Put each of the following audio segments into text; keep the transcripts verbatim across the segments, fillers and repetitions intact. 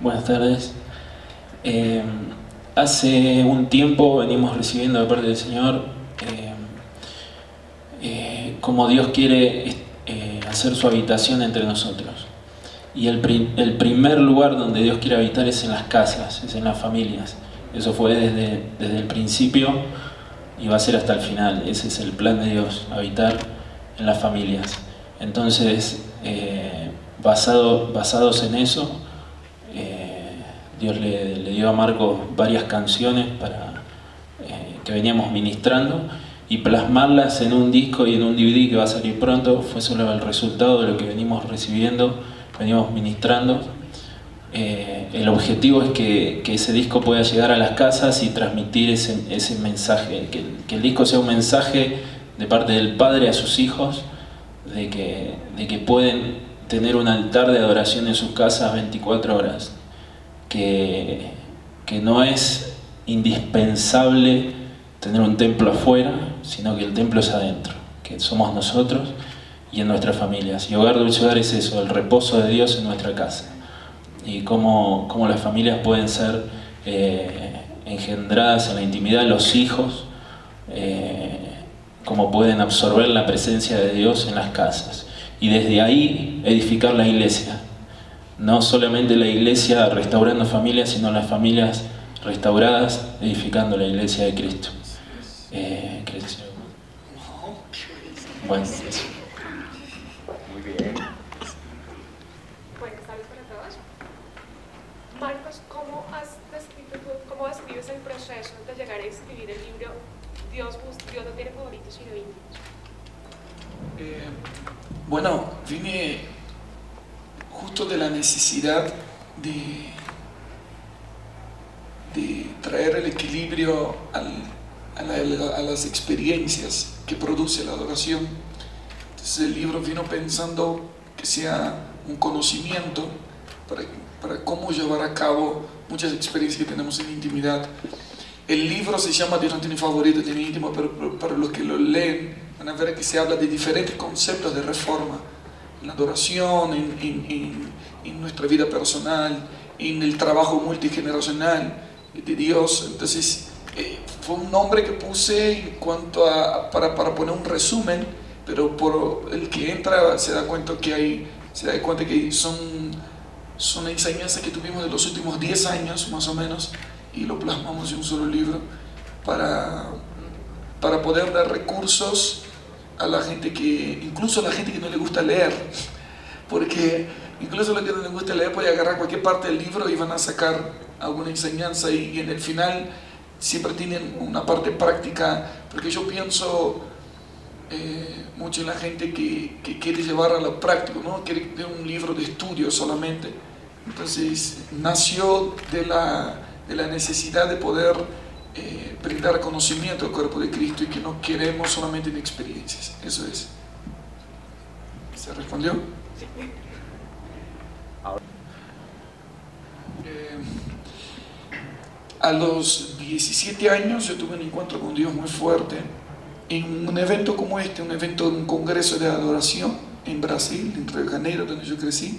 Buenas tardes. Eh, hace un tiempo venimos recibiendo de parte del Señor eh, eh, cómo Dios quiere eh, hacer su habitación entre nosotros. Y el, pri el primer lugar donde Dios quiere habitar es en las casas, es en las familias. Eso fue desde, desde el principio y va a ser hasta el final. Ese es el plan de Dios, habitar en las familias. Entonces, eh, basado, basados en eso, eh, Dios le, le dio a Marcos varias canciones para, eh, que veníamos ministrando, y plasmarlas en un disco y en un D V D que va a salir pronto fue solo el resultado de lo que venimos recibiendo, venimos ministrando. Eh, el objetivo es que, que ese disco pueda llegar a las casas y transmitir ese, ese mensaje, que, que el disco sea un mensaje de parte del Padre a sus hijos, de que, de que pueden tener un altar de adoración en sus casas veinticuatro horas, que, que no es indispensable tener un templo afuera, sino que el templo es adentro, que somos nosotros y en nuestras familias. Y Hogar Dulce Hogar es eso, el reposo de Dios en nuestra casa. Y cómo, cómo las familias pueden ser eh, engendradas en la intimidad, los hijos, eh, cómo pueden absorber la presencia de Dios en las casas. Y desde ahí edificar la iglesia. No solamente la iglesia restaurando familias, sino las familias restauradas edificando la iglesia de Cristo. Eh, Cristo. Bueno. Muy bien. Buenas tardes para todos. Marcos, ¿cómo has descrito tú, cómo describes el proceso de llegar a escribir el libro Dios, Dios no tiene favoritos sino íntimos? Eh, bueno, vine justo de la necesidad de, de traer el equilibrio al, a, la, a las experiencias que produce la adoración. Entonces el libro vino pensando que sea un conocimiento para, para cómo llevar a cabo muchas experiencias que tenemos en intimidad. El libro se llama Dios no tiene favorito, tiene íntimo, pero, pero para los que lo leen van a ver que se habla de diferentes conceptos de reforma, en la adoración, en, en, en, en nuestra vida personal, en el trabajo multigeneracional de Dios. Entonces eh, fue un nombre que puse en cuanto a, para, para poner un resumen, pero por el que entra se da cuenta que hay, se da cuenta que son, son enseñanzas que tuvimos de los últimos diez años más o menos, y lo plasmamos en un solo libro para, para poder dar recursos a la gente que, incluso a la gente que no le gusta leer, porque incluso a los que no les gusta leer puede agarrar cualquier parte del libro y van a sacar alguna enseñanza, y, y en el final siempre tienen una parte práctica, porque yo pienso eh, mucho en la gente que, que quiere llevar a lo práctico, no quiere de un libro de estudio solamente. Entonces nació de la de la necesidad de poder eh, brindar conocimiento al cuerpo de Cristo, y que no queremos solamente en experiencias. Eso es. ¿Se respondió? Sí. Eh, a los diecisiete años yo tuve un encuentro con Dios muy fuerte en un evento como este, un evento, un congreso de adoración en Brasil, en Río de Janeiro, donde yo crecí.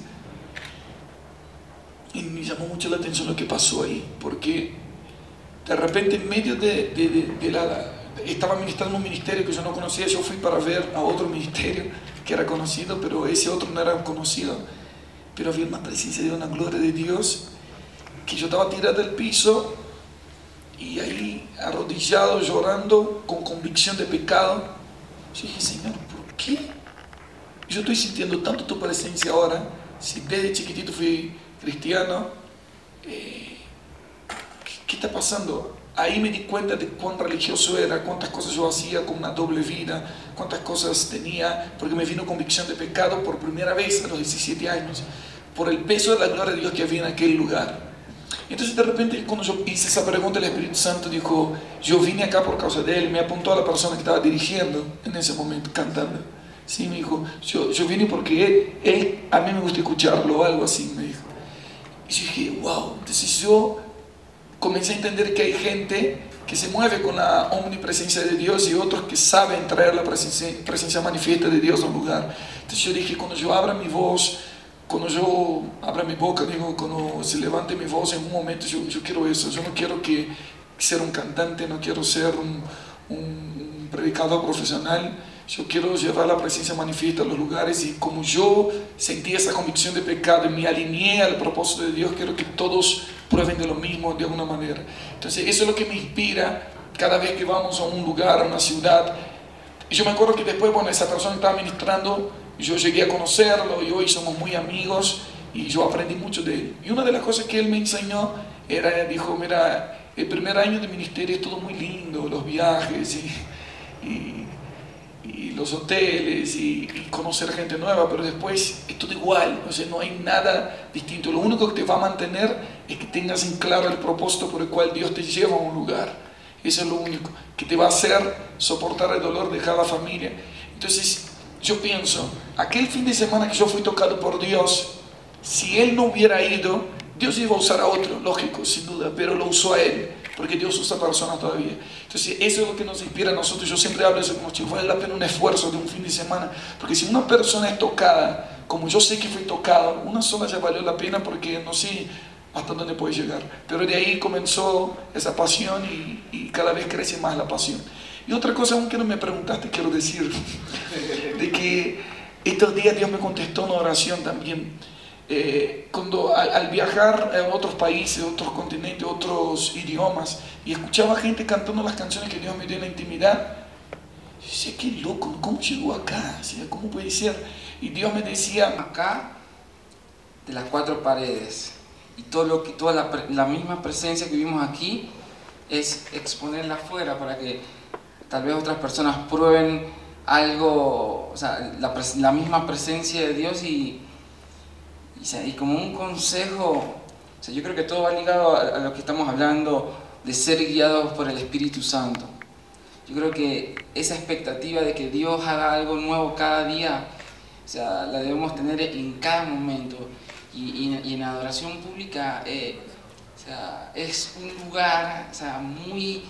Y me llamó mucho la atención lo que pasó ahí, porque de repente en medio de, de, de, de la... estaba ministrando un ministerio que yo no conocía. Yo fui para ver a otro ministerio que era conocido, pero ese otro no era conocido. Pero había una presencia de una gloria de Dios, que yo estaba tirado del piso y ahí arrodillado, llorando, con convicción de pecado. Yo dije, Señor, ¿por qué yo estoy sintiendo tanto tu presencia ahora? Si desde chiquitito fui cristiano, eh, ¿qué, ¿qué está pasando? Ahí me di cuenta de cuán religioso era, cuántas cosas yo hacía con una doble vida, cuántas cosas tenía, porque me vino convicción de pecado por primera vez a los diecisiete años, por el peso de la gloria de Dios que había en aquel lugar. Entonces de repente, cuando yo hice esa pregunta, el Espíritu Santo dijo, yo vine acá por causa de Él. Me apuntó a la persona que estaba dirigiendo en ese momento, cantando. Sí, me dijo, yo, yo vine porque él, él, a mí me gusta escucharlo, o algo así, me dijo. Y yo dije, wow. Entonces yo comencé a entender que hay gente que se mueve con la omnipresencia de Dios y otros que saben traer la presencia, presencia manifiesta de Dios a un lugar. Entonces yo dije, cuando yo abra mi voz cuando yo abra mi boca, digo, cuando se levante mi voz en un momento, yo, yo quiero eso. Yo no quiero que ser un cantante, no quiero ser un, un predicador profesional. Yo quiero llevar la presencia manifiesta a los lugares, y como yo sentí esa convicción de pecado y me alineé al propósito de Dios, quiero que todos prueben de lo mismo de alguna manera. Entonces eso es lo que me inspira cada vez que vamos a un lugar, a una ciudad. Y yo me acuerdo que después, bueno, esa persona estaba ministrando, yo llegué a conocerlo y hoy somos muy amigos y yo aprendí mucho de él. Y una de las cosas que él me enseñó era, dijo, mira, el primer año de ministerio es todo muy lindo, los viajes y, y, y los hoteles y, y conocer gente nueva, pero después es todo igual, o sea, no hay nada distinto. Lo único que te va a mantener es que tengas en claro el propósito por el cual Dios te lleva a un lugar. Eso es lo único que te va a hacer soportar el dolor de cada familia. Entonces yo pienso, aquel fin de semana que yo fui tocado por Dios, si él no hubiera ido, Dios iba a usar a otro, lógico, sin duda, pero lo usó a él, porque Dios usa personas todavía. Entonces eso es lo que nos inspira a nosotros. Yo siempre hablo de eso, como si vale la pena un esfuerzo de un fin de semana, porque si una persona es tocada, como yo sé que fui tocado, una sola ya valió la pena, porque no sé hasta dónde puede llegar. Pero de ahí comenzó esa pasión y, y cada vez crece más la pasión. Y otra cosa, aunque no me preguntaste, quiero decir, de que estos días Dios me contestó una oración también. Eh, cuando al, al viajar a otros países, otros continentes, otros idiomas, y escuchaba gente cantando las canciones que Dios me dio en la intimidad, yo decía, qué loco, ¿cómo llegó acá? O sea, ¿cómo puede ser? Y Dios me decía, acá, de las cuatro paredes, y todo lo que, toda la, la misma presencia que vimos aquí, es exponerla afuera para que tal vez otras personas prueben algo, o sea, la, la misma presencia de Dios y, y, o sea, y como un consejo, o sea, yo creo que todo va ligado a, a lo que estamos hablando de ser guiados por el Espíritu Santo. Yo creo que esa expectativa de que Dios haga algo nuevo cada día, o sea, la debemos tener en cada momento. Y, y, y en la adoración pública eh, o sea, es un lugar, o sea, muy,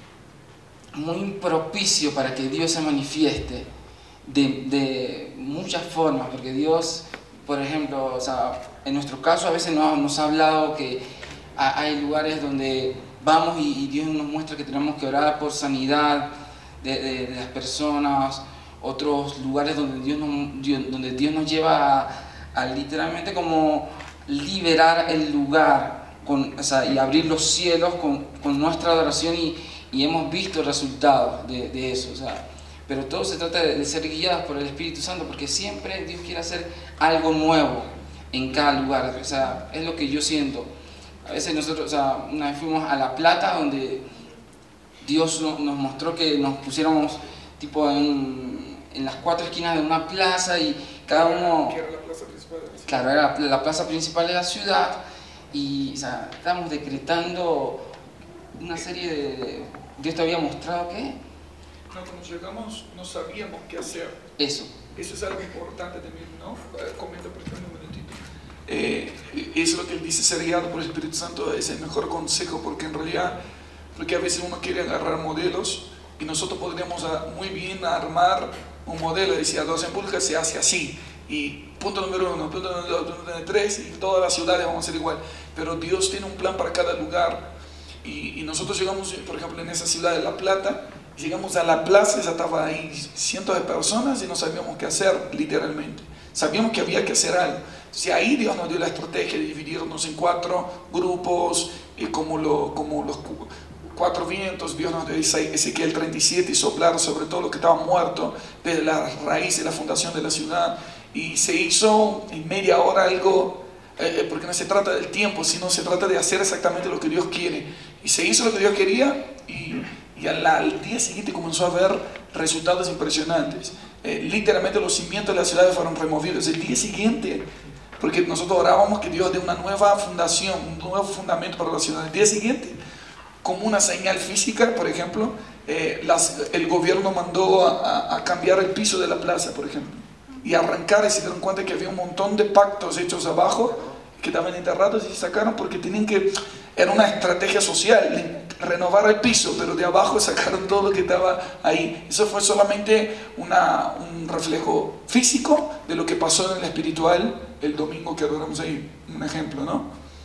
muy propicio para que Dios se manifieste de, de muchas formas, porque Dios, por ejemplo, o sea, en nuestro caso a veces nos, nos ha hablado que hay lugares donde vamos y, y Dios nos muestra que tenemos que orar por sanidad de, de, de las personas, otros lugares donde Dios nos, Dios, donde Dios nos lleva a, a literalmente como liberar el lugar con, o sea, y abrir los cielos con, con nuestra adoración y, y hemos visto resultados de, de eso, o sea, pero todo se trata de, de ser guiados por el Espíritu Santo, porque siempre Dios quiere hacer algo nuevo en cada lugar, o sea, es lo que yo siento. A veces nosotros, o sea, una vez fuimos a La Plata, donde Dios no, nos mostró que nos pusiéramos tipo en, en las cuatro esquinas de una plaza y cada uno... ¿Qué era la plaza principal de la ciudad? Claro, era la plaza principal de la ciudad y, o sea, estábamos decretando una serie de... Dios te había mostrado qué. No, cuando llegamos no sabíamos qué hacer. Eso. Eso es algo importante también, ¿no? Comenta por favor un minutito. Eh, eso es lo que él dice, ser guiado por el Espíritu Santo es el mejor consejo, porque en realidad, porque a veces uno quiere agarrar modelos y nosotros podríamos muy bien armar un modelo y decir, adoración pública se hace así, y punto número uno, punto número dos, punto número tres, y todas las ciudades vamos a ser igual, pero Dios tiene un plan para cada lugar, y, y nosotros llegamos, por ejemplo, en esa ciudad de La Plata, llegamos a la plaza, ya estaba ahí cientos de personas y no sabíamos qué hacer, literalmente, sabíamos que había que hacer algo. Entonces ahí Dios nos dio la estrategia de dividirnos en cuatro grupos, eh, como, lo, como los cuatro vientos. Dios nos dio Ezequiel treinta y siete y soplar sobre todo lo que estaba muerto desde la raíz de la fundación de la ciudad, y se hizo en media hora algo, eh, porque no se trata del tiempo, sino se trata de hacer exactamente lo que Dios quiere, y se hizo lo que Dios quería, y, y al, al día siguiente comenzó a haber resultados impresionantes. Eh, literalmente los cimientos de la ciudad fueron removidos el día siguiente, porque nosotros orábamos que Dios dé una nueva fundación, un nuevo fundamento para la ciudad. El día siguiente, como una señal física, por ejemplo, eh, las, el gobierno mandó a, a cambiar el piso de la plaza, por ejemplo, y arrancar, y se dieron cuenta que había un montón de pactos hechos abajo que estaban enterrados y se sacaron porque tenían que, era una estrategia social, renovar el piso, pero de abajo sacaron todo lo que estaba ahí. Eso fue solamente una, un reflejo físico de lo que pasó en el espiritual el domingo que adoramos ahí, un ejemplo, ¿no?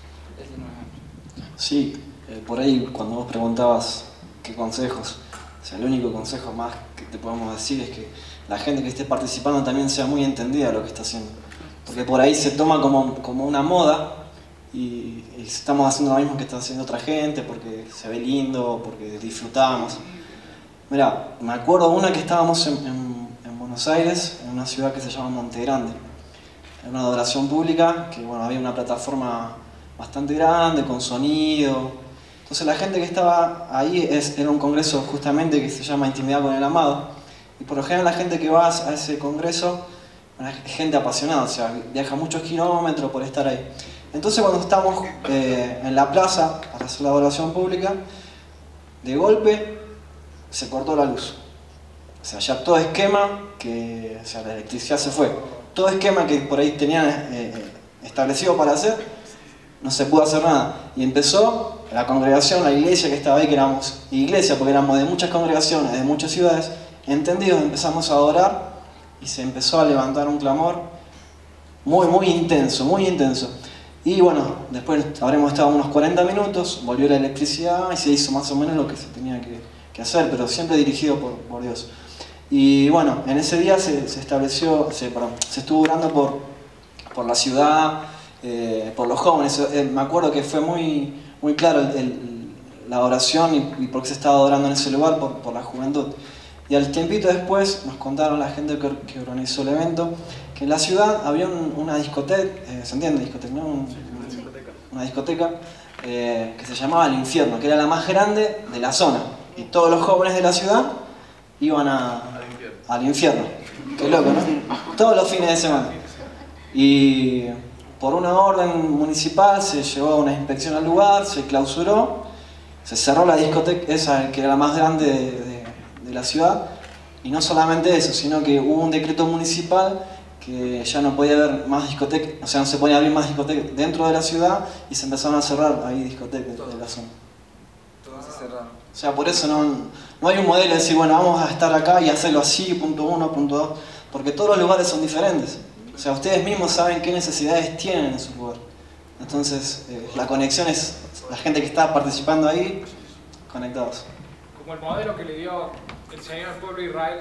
Sí, eh, por ahí cuando vos preguntabas qué consejos, o sea, el único consejo más que te podemos decir es que la gente que esté participando también sea muy entendida de lo que está haciendo. Porque por ahí se toma como, como una moda y, y estamos haciendo lo mismo que está haciendo otra gente porque se ve lindo, porque disfrutamos. Mirá, me acuerdo una que estábamos en, en, en Buenos Aires, en una ciudad que se llama Monte Grande. Era una adoración pública, que bueno, había una plataforma bastante grande, con sonido. Entonces la gente que estaba ahí es, era un congreso justamente que se llama Intimidad con el Amado. Y por lo general la gente que va a ese congreso es gente apasionada, o sea, viaja muchos kilómetros por estar ahí. Entonces cuando estamos eh, en la plaza para hacer la adoración pública, de golpe se cortó la luz. O sea, ya todo esquema, que, o sea, la electricidad se fue. Todo esquema que por ahí tenían eh, establecido para hacer, no se pudo hacer nada. Y empezó la congregación, la iglesia que estaba ahí, que éramos iglesia, porque éramos de muchas congregaciones, de muchas ciudades, entendidos, empezamos a adorar y se empezó a levantar un clamor muy, muy intenso, muy intenso. Y bueno, después habremos estado unos cuarenta minutos, volvió la electricidad y se hizo más o menos lo que se tenía que, que hacer, pero siempre dirigido por, por Dios. Y bueno, en ese día se, se estableció, se, perdón, se estuvo orando por, por la ciudad, eh, por los jóvenes. Eh, me acuerdo que fue muy, muy claro el, el, la oración y, y por qué se estaba adorando en ese lugar, por, por la juventud. Y al tiempito después nos contaron la gente que, que organizó el evento que en la ciudad había un, una discoteca, eh, ¿se entiende? Discoteca, ¿no? Un, una discoteca eh, que se llamaba El Infierno, que era la más grande de la zona. Y todos los jóvenes de la ciudad iban a, al infierno. Qué loco, ¿no? Todos los fines de semana. Y por una orden municipal se llevó una inspección al lugar, se clausuró, se cerró la discoteca, esa que era la más grande de, de, de la ciudad. Y no solamente eso, sino que hubo un decreto municipal que ya no podía haber más discotecas, o sea, no se podía abrir más discotecas dentro de la ciudad y se empezaron a cerrar ahí discotecas de la zona. Todas se cerraron. O sea, por eso no, no hay un modelo de decir, bueno, vamos a estar acá y hacerlo así, punto uno, punto dos, porque todos los lugares son diferentes. O sea, ustedes mismos saben qué necesidades tienen en su lugar. Entonces, eh, la conexión es la gente que está participando ahí, conectados. Como el modelo que le dio el Señor al pueblo de Israel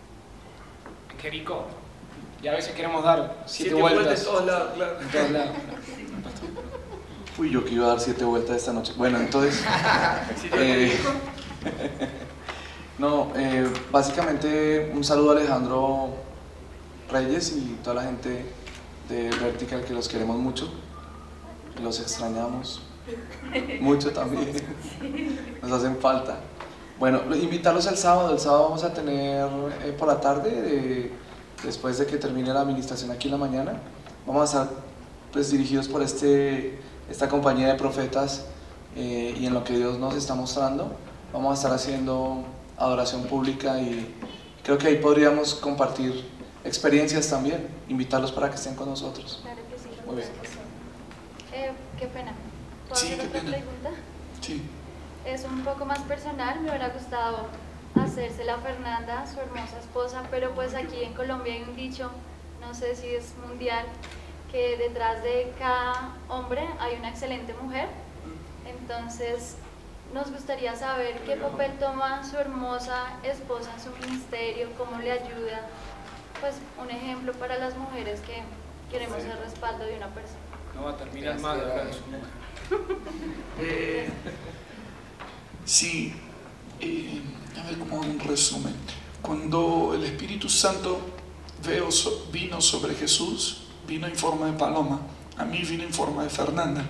en Jericó. Y a veces queremos dar siete, siete vueltas, vueltas en todos lados, claro. En todos lados. Fui yo que iba a dar siete vueltas esta noche. Bueno, entonces... eh, no, eh, básicamente un saludo a Alejandro Reyes y toda la gente de Vertical, que los queremos mucho. Los extrañamos mucho también. Nos hacen falta. Bueno, invitarlos el sábado. El sábado vamos a tener eh, por la tarde, de, después de que termine la administración aquí en la mañana, vamos a estar pues, dirigidos por este, esta compañía de profetas eh, y en lo que Dios nos está mostrando. Vamos a estar haciendo adoración pública y creo que ahí podríamos compartir experiencias también, invitarlos para que estén con nosotros. Claro que sí. Muy bien. Eh, qué pena. ¿Puedo Sí, hacer qué otra pena. pregunta? Sí. Es un poco más personal, me hubiera gustado hacérsela a Fernanda, su hermosa esposa, pero pues aquí en Colombia hay un dicho, no sé si es mundial, que detrás de cada hombre hay una excelente mujer. Entonces nos gustaría saber qué papel toma su hermosa esposa en su ministerio, cómo le ayuda, pues un ejemplo para las mujeres que queremos el respaldo de una persona. No va a terminar mal acá de su mujer. Eh, sí, eh, a ver cómo un resumen. Cuando el Espíritu Santo veo, so, vino sobre Jesús, vino en forma de paloma. A mí vino en forma de Fernanda.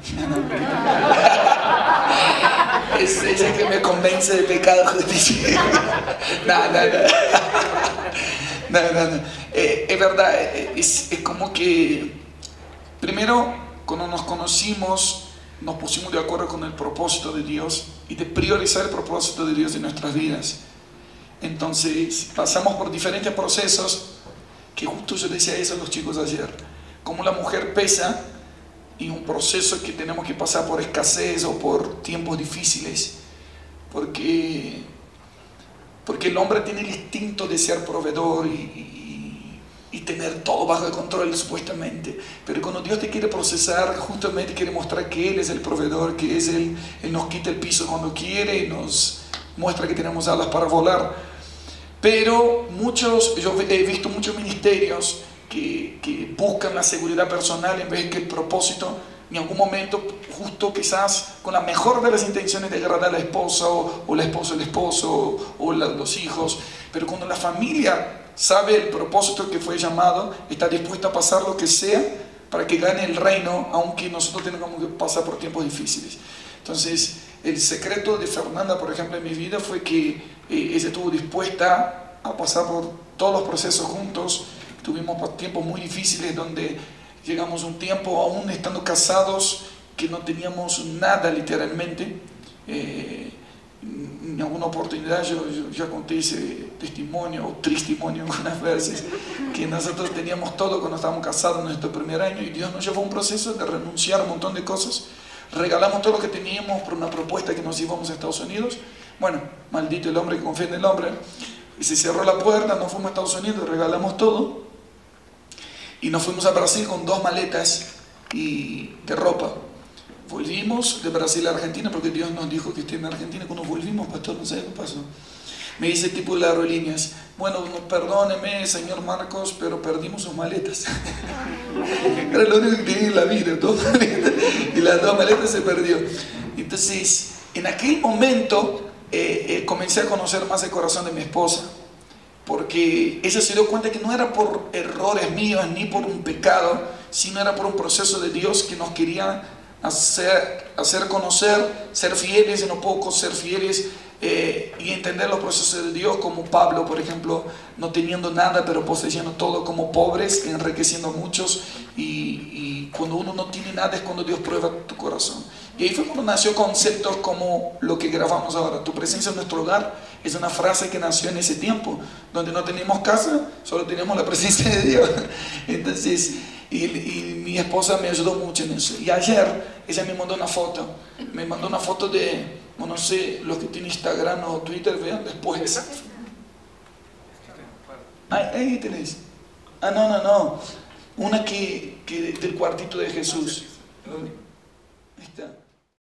Es ella que me convence de pecado, justicia. No, no, no. No, no, no. Eh, es verdad, es, es como que primero cuando nos conocimos nos pusimos de acuerdo con el propósito de Dios y de priorizar el propósito de Dios en nuestras vidas. Entonces pasamos por diferentes procesos, que justo yo decía eso a los chicos ayer, como la mujer pesa y un proceso que tenemos que pasar por escasez o por tiempos difíciles, porque, porque el hombre tiene el instinto de ser proveedor y, y, y tener todo bajo control supuestamente. Pero cuando Dios te quiere procesar, justamente quiere mostrar que Él es el proveedor, que es Él, Él nos quita el piso cuando quiere y nos muestra que tenemos alas para volar. Pero muchos, yo he visto muchos ministerios que, que buscan la seguridad personal en vez que el propósito. En algún momento, justo quizás con la mejor de las intenciones de agradar a la esposa o, o la esposa al esposo o, o la, los hijos, pero cuando la familia sabe el propósito que fue llamado, está dispuesta a pasar lo que sea para que gane el reino, aunque nosotros tengamos que pasar por tiempos difíciles. Entonces, el secreto de Fernanda, por ejemplo, en mi vida fue que eh, ella estuvo dispuesta a pasar por todos los procesos juntos. Tuvimos tiempos muy difíciles donde llegamos un tiempo, aún estando casados, que no teníamos nada literalmente. Eh, en alguna oportunidad yo, yo ya conté ese testimonio o testimonio algunas veces, que nosotros teníamos todo cuando estábamos casados en nuestro primer año y Dios nos llevó a un proceso de renunciar a un montón de cosas. Regalamos todo lo que teníamos por una propuesta que nos íbamos a Estados Unidos. Bueno, maldito el hombre que confía en el hombre. Y se cerró la puerta, nos fuimos a Estados Unidos, regalamos todo. Y nos fuimos a Brasil con dos maletas y de ropa. Volvimos de Brasil a Argentina porque Dios nos dijo que esté en Argentina. Cuando volvimos, pastor, no sé qué pasó. Me dice el tipo de las aerolíneas, bueno, no, perdóneme, señor Marcos, pero perdimos sus maletas. Era lo único que tenía en la vida, dos maletas, y las dos maletas se perdió. Entonces, en aquel momento eh, eh, comencé a conocer más el corazón de mi esposa, porque ella se dio cuenta que no era por errores míos ni por un pecado, sino era por un proceso de Dios que nos quería hacer, hacer conocer, ser fieles en lo poco, ser fieles eh, y entender los procesos de Dios, como Pablo, por ejemplo, no teniendo nada pero poseyendo todo, como pobres, enriqueciendo a muchos, y, y cuando uno no tiene nada es cuando Dios prueba tu corazón. Y ahí fue cuando nació conceptos como lo que grabamos ahora, tu presencia en nuestro hogar. Es una frase que nació en ese tiempo, donde no teníamos casa, solo teníamos la presencia de Dios. Entonces, y, y mi esposa me ayudó mucho en eso. Y ayer ella me mandó una foto, me mandó una foto de, no sé, los que tienen Instagram o Twitter, vean después. Ahí, ahí tenés. Ah, no, no, no. Una que, que del cuartito de Jesús. Ahí está.